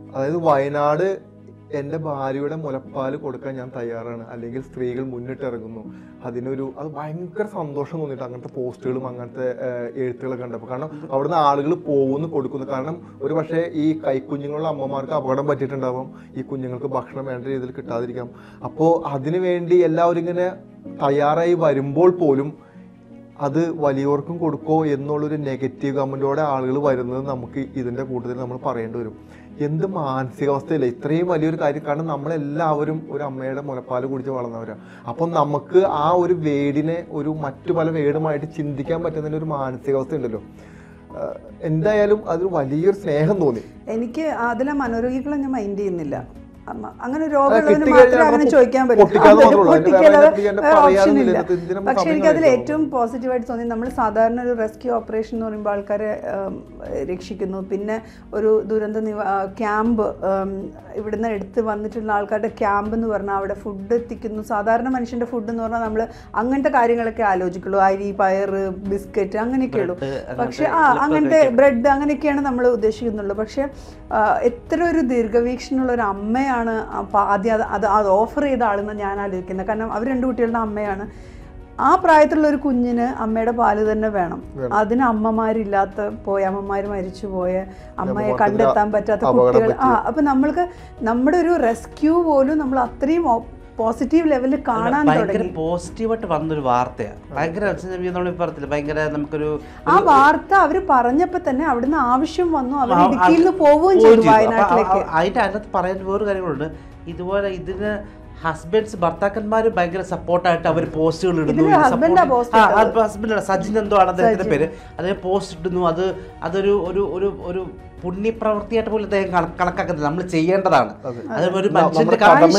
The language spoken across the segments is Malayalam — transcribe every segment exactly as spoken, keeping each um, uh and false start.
അതായത് വയനാട് എൻ്റെ ഭാര്യയുടെ മുലപ്പാൽ കൊടുക്കാൻ ഞാൻ തയ്യാറാണ്, അല്ലെങ്കിൽ സ്ത്രീകൾ മുന്നിട്ടിറങ്ങുന്നു, അതിനൊരു അത് ഭയങ്കര സന്തോഷം തോന്നിയിട്ട് അങ്ങനത്തെ പോസ്റ്റുകളും അങ്ങനത്തെ എഴുത്തുകളൊക്കെ കണ്ടപ്പോൾ. കാരണം അവിടുന്ന് ആളുകൾ പോകുന്നു കൊടുക്കുന്നു. കാരണം ഒരു പക്ഷേ ഈ കൈക്കുഞ്ഞുങ്ങളുടെ അമ്മമാർക്ക് അപകടം പറ്റിയിട്ടുണ്ടാവും, ഈ കുഞ്ഞുങ്ങൾക്ക് ഭക്ഷണം വേണ്ട രീതിയിൽ കിട്ടാതിരിക്കാം. അപ്പോൾ അതിനു വേണ്ടി എല്ലാവരും ഇങ്ങനെ തയ്യാറായി വരുമ്പോൾ പോലും അത് വലിയവർക്കും കൊടുക്കോ എന്നുള്ളൊരു നെഗറ്റീവ് കമൻറ്റോടെ ആളുകൾ വരുന്നത് നമുക്ക് ഇതിൻ്റെ കൂട്ടത്തിൽ നമ്മൾ പറയേണ്ടി വരും. എന്ത് മാനസികാവസ്ഥയില്ല ഇത്രയും വലിയൊരു കാര്യം. കാരണം നമ്മളെല്ലാവരും ഒരു അമ്മയുടെ മുലപ്പാൽ കുടിച്ച് വളർന്നവരാണ്. അപ്പം നമുക്ക് ആ ഒരു വേടിനെ ഒരു മറ്റു പല വേടുമായിട്ട് ചിന്തിക്കാൻ പറ്റുന്നതിൻ്റെ ഒരു മാനസികാവസ്ഥ ഉണ്ടല്ലോ. എന്തായാലും അതൊരു വലിയൊരു സ്നേഹം തോന്നി എനിക്ക്. അതിലെ മനോരോഗികളെ ഞാൻ മൈൻഡ് ചെയ്യുന്നില്ല. അങ്ങനെ രോഗമുള്ളവന് മാത്രമേ അങ്ങനെ ചോദിക്കാൻ പറ്റും. പക്ഷെ എനിക്കതിൽ ഏറ്റവും പോസിറ്റീവായിട്ട് തോന്നി, നമ്മൾ സാധാരണ ഒരു റെസ്ക്യൂ ഓപ്പറേഷൻ എന്ന് പറയുമ്പോൾ ആൾക്കാരെ രക്ഷിക്കുന്നു, പിന്നെ ഒരു ദുരന്ത നിവ ക്യാമ്പ് ഇവിടുന്ന് എടുത്ത് വന്നിട്ടുള്ള ആൾക്കാരുടെ ക്യാമ്പ് എന്ന് പറഞ്ഞാൽ അവിടെ ഫുഡ് എത്തിക്കുന്നു. സാധാരണ മനുഷ്യൻ്റെ ഫുഡ് എന്ന് പറഞ്ഞാൽ നമ്മൾ അങ്ങനത്തെ കാര്യങ്ങളൊക്കെ ആലോചിക്കുള്ളൂ, അരി പയറ് ബിസ്ക്കറ്റ് അങ്ങനെയൊക്കെ ഉള്ളൂ. പക്ഷെ ആ അങ്ങനത്തെ ബ്രെഡ് അങ്ങനെയൊക്കെയാണ് നമ്മൾ ഉദ്ദേശിക്കുന്നുള്ളൂ. പക്ഷെ എത്ര ഒരു ദീർഘവീക്ഷണമുള്ള ഒരു അമ്മയാണ് ആദ്യം അത് അത് അത് ഓഫർ ചെയ്ത ആളെന്ന് ഞാൻ ആലോചിക്കുന്നത്. കാരണം അവർ രണ്ട് കുട്ടികളുടെ അമ്മയാണ്. ആ പ്രായത്തിലുള്ള ഒരു കുഞ്ഞിന് അമ്മയുടെ പാല് തന്നെ വേണം. അതിന് അമ്മമാരില്ലാത്ത പോയ അമ്മമാർ മരിച്ചു പോയ അമ്മയെ കണ്ടെത്താൻ പറ്റാത്ത കുട്ടികൾ. ആ അപ്പം നമ്മൾക്ക് നമ്മുടെ ഒരു റെസ്ക്യൂ പോലും നമ്മൾ അത്രയും പോസിറ്റീവ് ലെവലിൽ കാണാൻ തുടങ്ങി. പോസിറ്റീവായിട്ട് വന്നൊരു വാർത്തയാണ്. ഭയങ്കര പറഞ്ഞില്ല, ഭയങ്കര നമുക്കൊരു ആ വാർത്ത അവർ പറഞ്ഞപ്പോൾ തന്നെ അവിടുന്ന് ആവശ്യം വന്നു, അവർ ഇടുക്കിയിൽ നിന്ന് പോവുകയും ചെയ്തു വയനാട്ടിലേക്ക്. അതിൻ്റെ അതിനകത്ത് പറയാൻ വേറൊരു കാര്യങ്ങളുണ്ട്. ഇതുപോലെ ഇതിന് ഹസ്ബൻഡ്സ് ഭർത്താക്കന്മാർ ഭയങ്കര സപ്പോർട്ടായിട്ട് അവർ പോസ്റ്റുകൾ ഇടുന്നു. ഹസ്ബൻഡ് സജിൻ എന്തോ ആണ് അദ്ദേഹത്തിന്റെ പേര്. അതിന് പോസ്റ്റ് ഇടുന്നു. അത് അതൊരു ഒരു ഒരു ഒരു പുണ്യപ്രവൃത്തിയായിട്ട് പോലും അദ്ദേഹം കണക്കാക്കുന്നത് നമ്മൾ ചെയ്യേണ്ടതാണ്. അത് ഒരു മനുഷ്യന്റെ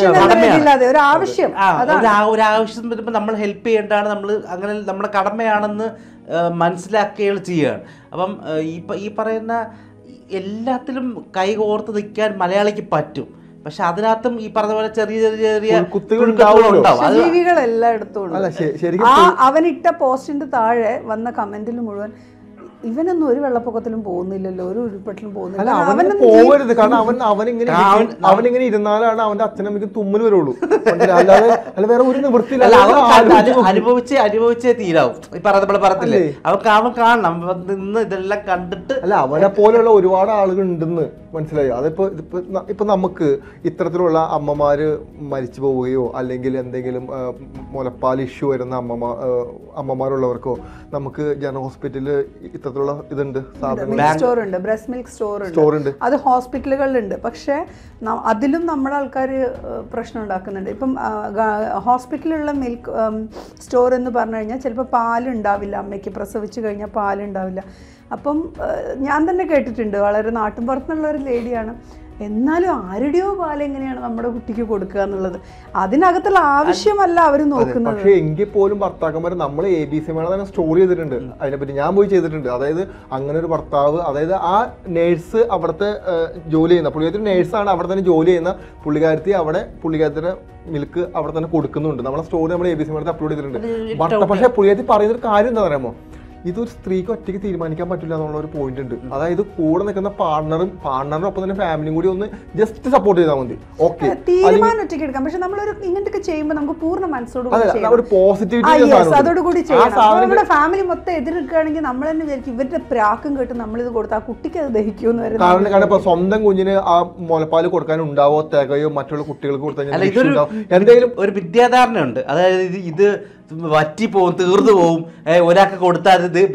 ഒരു ആവശ്യം ഒരു ആവശ്യം വരുമ്പോൾ നമ്മൾ ഹെൽപ്പ് ചെയ്യേണ്ടതാണ്. നമ്മൾ അങ്ങനെ നമ്മുടെ കടമയാണെന്ന് മനസ്സിലാക്കുകയാണ് ചെയ്യുകയാണ്. അപ്പം ഈ ഈ പറയുന്ന എല്ലാത്തിലും കൈകോർത്ത് നിൽക്കാൻ മലയാളിക്ക് പറ്റും. പക്ഷെ അതിനകത്തും ഈ പറഞ്ഞ പോലെ ചെറിയ ചെറിയ ചെറിയ ജീവികൾ എല്ലായിടത്തും. അവനിട്ട പോസ്റ്റിന്റെ താഴെ വന്ന കമന്റിൽ മുഴുവൻ ഇവനൊന്നും ഒരു വെള്ളപ്പൊക്കത്തിലും പോകുന്നില്ലല്ലോ, ഒരു ഉരുൾപൊട്ടലും പോകുന്നില്ല. പോകരുത്. കാരണം അവൻ അവനിങ്ങനെ അവനിങ്ങനെ ഇരുന്നാലാണ് അവന്റെ അച്ഛനമ്മയ്ക്ക് തുമ്മൽ വരുള്ളൂ. അല്ലാതെ അല്ല വേറെ ഒരു നിവൃത്തിയില്ല. അനുഭവിച്ചേ അനുഭവിച്ചേ തീരാവും. ഈ പറഞ്ഞ പറഞ്ഞില്ലേ, അവർക്ക് അവൻ കാണണം നിന്ന് ഇതെല്ലാം കണ്ടിട്ട്. അല്ല അവനെ പോലെയുള്ള ഒരുപാട് ആളുകൾ ഉണ്ടെന്ന് മനസ്സിലായോ. അതിപ്പോ ഇപ്പൊ ഇപ്പൊ നമുക്ക് ഇത്തരത്തിലുള്ള അമ്മമാര് മരിച്ചു പോവുകയോ അല്ലെങ്കിൽ എന്തെങ്കിലും മുലപ്പാൽ ഇഷ്യൂ വരുന്ന അമ്മമാ അമ്മമാരുള്ളവർക്കോ നമുക്ക് ജനറൽ ഹോസ്പിറ്റലിൽ ഇത്തരത്തിലുള്ള ഇതുണ്ട്, സ്റ്റോർ ഉണ്ട്, ബ്രസ്റ്റ് മിൽക്ക് സ്റ്റോർ ഉണ്ട്. അത് ഹോസ്പിറ്റലുകളിലുണ്ട്. പക്ഷെ അതിലും നമ്മുടെ ആൾക്കാർ പ്രശ്നം ഉണ്ടാക്കുന്നുണ്ട്. ഇപ്പം ഹോസ്പിറ്റലിലുള്ള മിൽക്ക് സ്റ്റോർ എന്ന് പറഞ്ഞു കഴിഞ്ഞാൽ ചിലപ്പോൾ പാലുണ്ടാവില്ല, അമ്മയ്ക്ക് പ്രസവിച്ച് കഴിഞ്ഞാൽ പാലുണ്ടാവില്ല. അപ്പം ഞാൻ തന്നെ കേട്ടിട്ടുണ്ട്, വളരെ നാട്ടിൻപുറത്തുള്ള ഒരു ലേഡിയാണ്, എന്നാലും ആരുടെയോ പാല് എങ്ങനെയാണ് നമ്മുടെ കുട്ടിക്ക് കൊടുക്കുക എന്നുള്ളത്. അതിനകത്തുള്ള ആവശ്യമല്ല അവർ നോക്കുന്നത്. പക്ഷേ എങ്കിൽ പോലും ഭർത്താക്കന്മാർ നമ്മൾ എ ബി സി മേള തന്നെ സ്റ്റോറി ചെയ്തിട്ടുണ്ട്. അതിനെപ്പറ്റി ഞാൻ പോയി ചെയ്തിട്ടുണ്ട്. അതായത് അങ്ങനെ ഒരു ഭർത്താവ്, അതായത് ആ നേഴ്സ് അവിടുത്തെ ജോലി ചെയ്യുന്ന പുള്ളിക്കാരത്തി നേഴ്സാണ്, അവിടെ തന്നെ ജോലി ചെയ്യുന്ന പുള്ളിക്കാരത്തി അവിടെ പുള്ളിക്കാരത്തിന്റെ മിൽക്ക് അവിടെ തന്നെ കൊടുക്കുന്നുണ്ട്. നമ്മളെ സ്റ്റോറി നമ്മൾ എ ബി സി മേളത്തിൽ അപ്ലോഡ് ചെയ്തിട്ടുണ്ട്. പക്ഷേ പുള്ളിക്കാരത്തി പറയുന്നൊരു കാര്യം എന്താ പറയുമോ, ഇതൊരു സ്ത്രീക്ക് ഒറ്റയ്ക്ക് തീരുമാനിക്കാൻ പറ്റില്ല എന്നുള്ള ഒരു പോയിന്റ് ഉണ്ട്. അതായത് കൂടെ നിൽക്കുന്ന പാർട്ണറും പാർട്ണറും ഒപ്പം തന്നെ ഫാമിലിയും കൂടി ഒന്ന് ജസ്റ്റ് സപ്പോർട്ട് ചെയ്താൽ മതി. ഓക്കെ, തീരുമാനം ഒറ്റയ്ക്ക് എടുക്കാം. പക്ഷെ നമ്മളൊരു ഇങ്ങനത്തെ ചെയ്യുമ്പോൾ നമുക്ക് പൂർണ്ണ മനസ്സോട് പോസിറ്റിവിറ്റി അതോടുകൂടി ചെയ്യണം. നമ്മുടെ ഫാമിലി മൊത്തം എതിർക്കുകയാണെങ്കിൽ നമ്മൾ തന്നെ വിചാരിക്കും ഇവരുടെ പ്രാക്കും കേട്ട് നമ്മളിത് കൊടുത്താൽ ആ കുട്ടിക്ക് അത് ദഹിക്കുമെന്ന് വരെ. കാരണം കാരണം ഇപ്പൊ സ്വന്തം കുഞ്ഞിന് ആ മുലപ്പാൽ കൊടുക്കാൻ ഉണ്ടാവോ തികയോ മറ്റുള്ള കുട്ടികൾക്ക് കൊടുത്താൽ എന്തെങ്കിലും ഒരു വിദ്യാധാരണയുണ്ട്. അതായത് ഇത് വറ്റി പോവും, തീർന്നു പോവും, ഒരാൾക്ക് കൊടുത്താൽ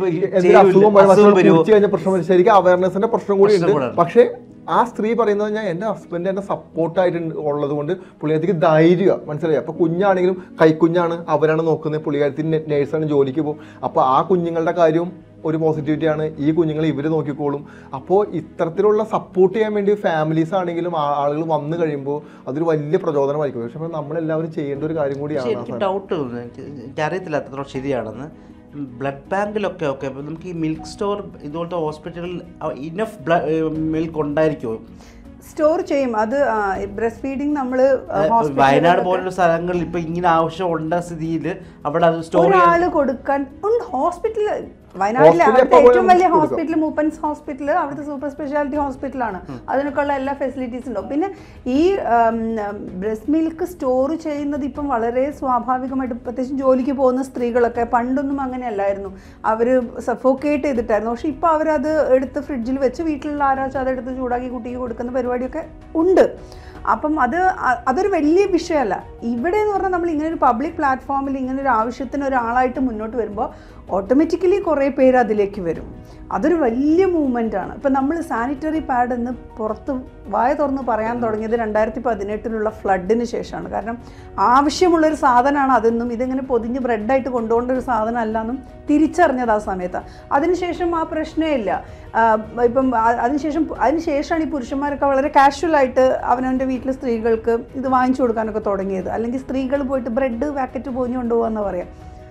ശരിക്കും അവയർനെസിന്റെ പ്രശ്നം കൂടി ഉണ്ട്. പക്ഷെ ആ സ്ത്രീ പറയുന്നത് ഞാൻ എൻ്റെ ഹസ്ബൻഡ് എന്നെ സപ്പോർട്ടായിട്ട് ഉള്ളത് കൊണ്ട് പുള്ളിക്കാരത്തിക്ക് ധൈര്യം മനസ്സിലായി. അപ്പോൾ കുഞ്ഞാണെങ്കിലും കൈക്കുഞ്ഞാണ്, അവരാണ് നോക്കുന്നത്, പുള്ളിക്കാരത്തി നേഴ്സാണ്, ജോലിക്ക് പോകും. അപ്പോൾ ആ കുഞ്ഞുങ്ങളുടെ കാര്യവും ഒരു പോസിറ്റിവിറ്റിയാണ്. ഈ കുഞ്ഞുങ്ങളെ ഇവർ നോക്കിക്കോളും. അപ്പോൾ ഇത്തരത്തിലുള്ള സപ്പോർട്ട് ചെയ്യാൻ വേണ്ടി ഫാമിലീസ് ആണെങ്കിലും ആളുകൾ വന്നു കഴിയുമ്പോൾ അതൊരു വലിയ പ്രചോദനമായിരിക്കും. പക്ഷെ നമ്മളെല്ലാവരും ചെയ്യേണ്ട ഒരു കാര്യം കൂടിയാണ്. എനിക്ക് ഡൗട്ട് എനിക്ക് അറിയത്തില്ല അത്രത്തോളം ശരിയാണെന്ന്. ബ്ലഡ് ബാങ്കിലൊക്കെ ഓക്കെ, അപ്പോൾ നമുക്ക് ഈ മിൽക്ക് സ്റ്റോർ ഇതുപോലത്തെ ഹോസ്പിറ്റലിൽ ഇനഫ് മിൽക്ക് ഉണ്ടായിരിക്കുമോ? സ്റ്റോർ ചെയ്യും. അത് ബ്രസ്റ്റ് ഫീഡിങ് നമ്മൾ വയനാട് പോലുള്ള സ്ഥലങ്ങളിൽ ഇപ്പൊ ഇങ്ങനെ ആവശ്യം ഉണ്ട സ്ഥിതിയിൽ അവിടെ അത് സ്റ്റോർ കൊടുക്കാൻ ഹോസ്പിറ്റലിൽ വയനാട്ടിലെ അവിടുത്തെ ഏറ്റവും വലിയ ഹോസ്പിറ്റൽ മൂപ്പൻസ് ഹോസ്പിറ്റൽ, അവിടുത്തെ സൂപ്പർ സ്പെഷ്യാലിറ്റി ഹോസ്പിറ്റലാണ്. അതിനൊക്കെയുള്ള എല്ലാ ഫെസിലിറ്റീസും ഉണ്ടാവും. പിന്നെ ഈ ബ്രസ്റ്റ് മിൽക്ക് സ്റ്റോർ ചെയ്യുന്നത് ഇപ്പം വളരെ സ്വാഭാവികമായിട്ട്, പ്രത്യേകിച്ച് ജോലിക്ക് പോകുന്ന സ്ത്രീകളൊക്കെ, പണ്ടൊന്നും അങ്ങനെയല്ലായിരുന്നു, അവർ സഫോക്കേറ്റ് ചെയ്തിട്ടായിരുന്നു. പക്ഷെ ഇപ്പോൾ അവരത് എടുത്ത് ഫ്രിഡ്ജിൽ വെച്ച് വീട്ടിലുള്ള ആരാച്ചാൽ അതെടുത്ത് ചൂടാക്കി കുട്ടിക്ക് കൊടുക്കുന്ന പരിപാടിയൊക്കെ ഉണ്ട്. അപ്പം അത് അതൊരു വലിയ വിഷയമല്ല. ഇവിടെ എന്ന് പറഞ്ഞാൽ നമ്മൾ ഇങ്ങനെ ഒരു പബ്ലിക് പ്ലാറ്റ്ഫോമിൽ ഇങ്ങനെ ഒരു ആവശ്യത്തിന് ഒരാളായിട്ട് മുന്നോട്ട് വരുമ്പോൾ ഓട്ടോമാറ്റിക്കലി കുറേ പേര് അതിലേക്ക് വരും. അതൊരു വലിയ മൂവ്മെൻ്റ് ആണ്. ഇപ്പം നമ്മൾ സാനിറ്ററി പാഡ് എന്ന് പുറത്ത് വായ തുറന്ന് പറയാൻ തുടങ്ങിയത് രണ്ടായിരത്തി പതിനെട്ടിലുള്ള ഫ്ലഡിന് ശേഷമാണ്. കാരണം ആവശ്യമുള്ളൊരു സാധനമാണ് അതെന്നും ഇതിങ്ങനെ പൊതിഞ്ഞ് ബ്രെഡായിട്ട് കൊണ്ടുപോകേണ്ട ഒരു സാധനം അല്ലെന്നും തിരിച്ചറിഞ്ഞത് ആ സമയത്താണ്. അതിനുശേഷം ആ പ്രശ്നമേ ഇല്ല. ഇപ്പം അതിനുശേഷം അതിനുശേഷമാണ് ഈ പുരുഷന്മാരൊക്കെ വളരെ കാഷ്വലായിട്ട് അവനവൻ്റെ വീട്ടിലെ സ്ത്രീകൾക്ക് ഇത് വാങ്ങിച്ചു കൊടുക്കാനൊക്കെ തുടങ്ങിയത്. അല്ലെങ്കിൽ സ്ത്രീകൾ പോയിട്ട് ബ്രെഡ് പാക്കറ്റ് പൊതിഞ്ഞ് കൊണ്ടുപോകാമെന്ന് പറയാം.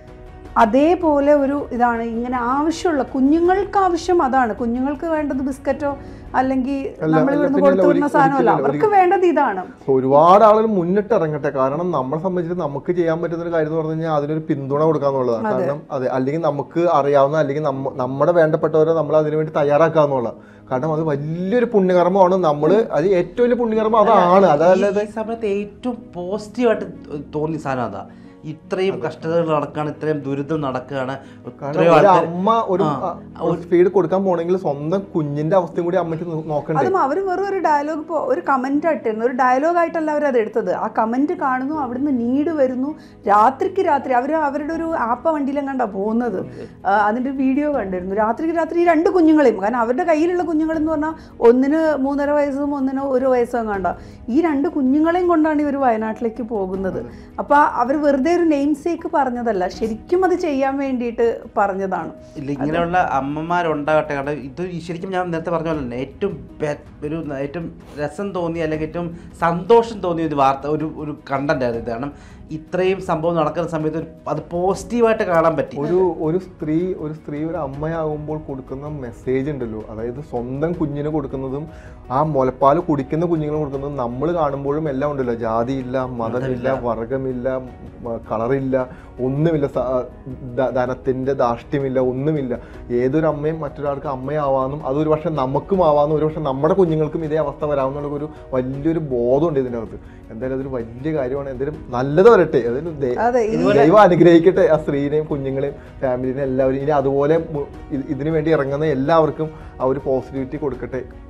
അതേപോലെ ഒരു ഇതാണ് ഇങ്ങനെ ആവശ്യമുള്ള കുഞ്ഞുങ്ങൾക്ക് ആവശ്യം അതാണ്. കുഞ്ഞുങ്ങൾക്ക് വേണ്ടത് ബിസ്ക്കറ്റോ അല്ലെങ്കിൽ നമ്മൾ ഇവിടുന്ന് കൊടുത്തു വിടുന്ന സാധനമല്ല, അവർക്ക് വേണ്ടത് ഇതാണ്. ഒരുപാട് ആളുകൾ മുന്നിട്ട് ഇറങ്ങട്ടെ. കാരണം നമ്മളെ സംബന്ധിച്ച് നമുക്ക് ചെയ്യാൻ പറ്റുന്ന ഒരു കാര്യം എന്ന് പറഞ്ഞു കഴിഞ്ഞാൽ അതിനൊരു പിന്തുണ കൊടുക്കാന്നുള്ളതാണ്. കാരണം അതെ, അല്ലെങ്കിൽ നമുക്ക് അറിയാവുന്ന അല്ലെങ്കിൽ നമ്മുടെ വേണ്ടപ്പെട്ടവരെ നമ്മൾ അതിനു വേണ്ടി തയ്യാറാക്കാന്നുള്ളതാണ്. കാരണം അത് വലിയൊരു പുണ്യകർമ്മമാണ്. നമ്മൾ അത് ഏറ്റവും വലിയ പുണ്യകർമ്മം അതാണ്. അതല്ലാതെ ഈ സമയത്ത് ഏറ്റവും പോസിറ്റീവായിട്ട് തോന്നിയ സാധനം അതാ. ഇത്രയും കഷ്ടതകൾ നടക്കുകയാണ്, ഇത്രയും ദുരിതം നടക്കുകയാണ്. അമ്മ ഒരു ഫീഡ് കൊടുക്കാൻ പോണെങ്കിൽ സ്വന്തം കുഞ്ഞിന്റെ അവസ്ഥയും കൂടി അമ്മയ്ക്ക് നോക്കണ്ടേ. അതും അവർ വെറും ഒരു ഡയലോഗ്, ഇപ്പോൾ ഒരു കമന്റ് ആയിട്ടായിരുന്നു, ഒരു ഡയലോഗ് ആയിട്ടല്ല അവർ അത് എടുത്തത്. ആ കമന്റ് കാണുന്നു, അവിടുന്ന് നീഡ് വരുന്നു, രാത്രിക്ക് രാത്രി അവർ അവരുടെ ഒരു ആപ്പ വണ്ടിയിലും കണ്ടാ പോകുന്നത്. അതിന്റെ വീഡിയോ കണ്ടിരുന്നു. രാത്രിക്ക് രാത്രി ഈ രണ്ട് കുഞ്ഞുങ്ങളെയും, കാരണം അവരുടെ കയ്യിലുള്ള കുഞ്ഞുങ്ങളെന്ന് പറഞ്ഞാൽ ഒന്നിന് മൂന്നര വയസ്സും ഒന്നിന് ഒരു വയസ്സും കണ്ട ഈ രണ്ട് കുഞ്ഞുങ്ങളെയും കൊണ്ടാണ് ഇവർ വയനാട്ടിലേക്ക് പോകുന്നത്. അപ്പൊ അവർ വെറുതെ ഒരു നെയിം സേക്ക് പറഞ്ഞതല്ല, ശരിക്കും അത് ചെയ്യാൻ വേണ്ടിയിട്ട് പറഞ്ഞതാണ്. ഇല്ല, ഇങ്ങനെയുള്ള അമ്മമാരുണ്ടാകട്ടെ. കാരണം ഇത് ശരിക്കും ഞാൻ നേരത്തെ പറഞ്ഞ പോലെ തന്നെ ഏറ്റവും ഒരു ഏറ്റവും രസം തോന്നിയ അല്ലെങ്കിൽ ഏറ്റവും സന്തോഷം തോന്നിയ ഒരു വാർത്ത, ഒരു ഒരു കണ്ടന്റ് ആയിരുന്നു ഇത്. കാരണം ഇത്രയും സംഭവം നടക്കുന്ന സമയത്ത് അത് പോസിറ്റീവായിട്ട് കാണാൻ പറ്റി. ഒരു ഒരു സ്ത്രീ ഒരു സ്ത്രീ ഒരു അമ്മയാകുമ്പോൾ കൊടുക്കുന്ന മെസ്സേജ് ഉണ്ടല്ലോ, അതായത് സ്വന്തം കുഞ്ഞിന് കൊടുക്കുന്നതും ആ മുലപ്പാൽ കുടിക്കുന്ന കുഞ്ഞുങ്ങൾ കൊടുക്കുന്നതും നമ്മൾ കാണുമ്പോഴും എല്ലാം ഉണ്ടല്ലോ. ജാതിയില്ല, മതമില്ല, വർഗമില്ല, കളറില്ല, ഒന്നുമില്ല, ധനത്തിൻ്റെ ധാർഷ്ട്യമില്ല, ഒന്നുമില്ല. ഏതൊരു അമ്മയും മറ്റൊരാൾക്ക് അമ്മയാവാമെന്നും അതൊരു പക്ഷെ നമുക്കും ആവാമെന്നും ഒരു പക്ഷെ നമ്മുടെ കുഞ്ഞുങ്ങൾക്കും ഇതേ അവസ്ഥ വരാമെന്നുള്ള ഒരു വലിയൊരു ബോധമുണ്ട് ഇതിൻ്റെ അകത്ത്. എന്തായാലും അതൊരു വലിയ കാര്യമാണ്. എന്തായാലും നല്ലത് വരട്ടെ. അതിന് ദൈവം അനുഗ്രഹിക്കട്ടെ ആ സ്ത്രീനെയും കുഞ്ഞുങ്ങളെയും ഫാമിലിനെയും എല്ലാവരും. ഇനി അതുപോലെ ഇതിനു വേണ്ടി ഇറങ്ങുന്ന എല്ലാവർക്കും ആ ഒരു പോസിറ്റിവിറ്റി കൊടുക്കട്ടെ.